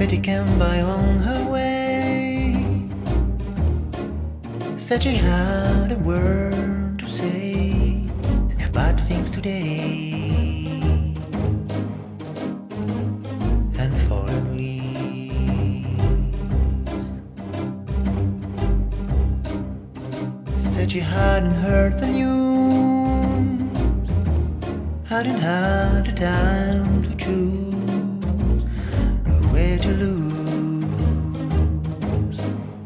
Betty came by on her way, said she had a word to say about things today, and fallen leaves. Said she hadn't heard the news, hadn't had the time to choose a way to lose,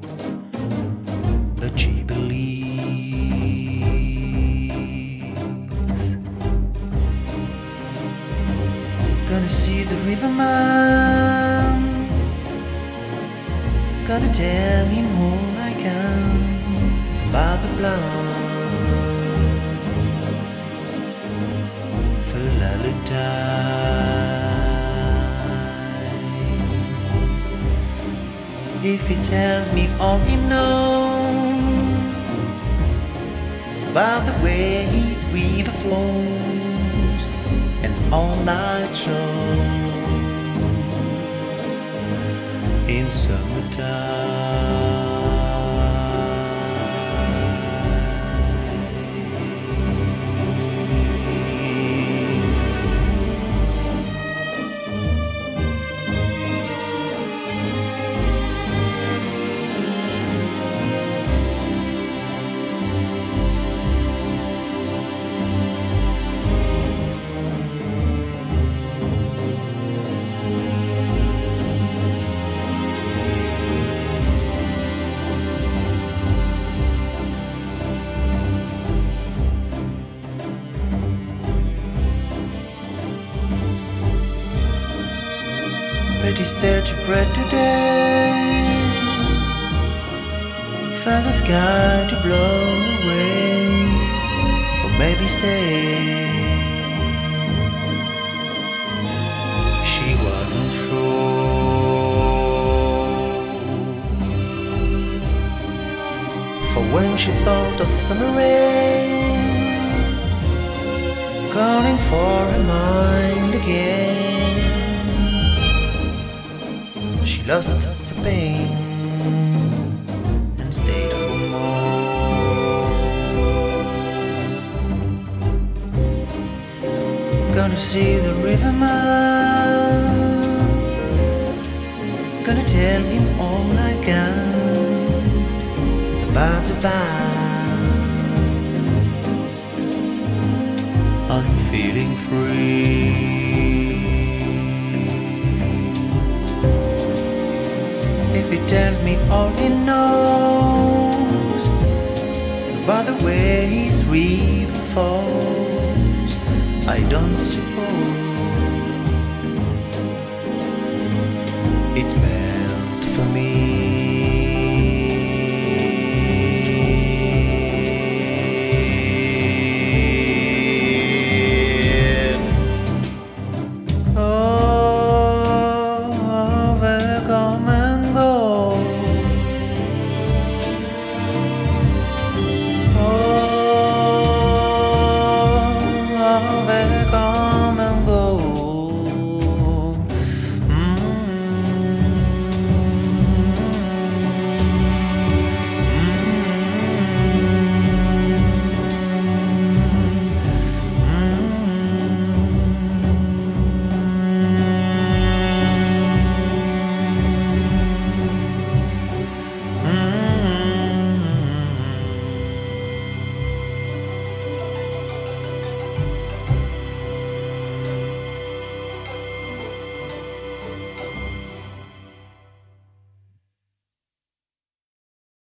but she believes. Gonna see the riverman, gonna tell him all I can about the blind time. If he tells me all he knows about the way his river flows and all-night shows in summertime. Betty said she prayed today for the sky to blow away, or maybe stay. She wasn't sure, for when she thought of summer rain calling for her mind again, she lost the pain and stayed for more. Gonna see the riverman, gonna tell him all I can about the band. I'm feeling free. If he tells me all he knows about the way his river falls, I don't suppose it's mad.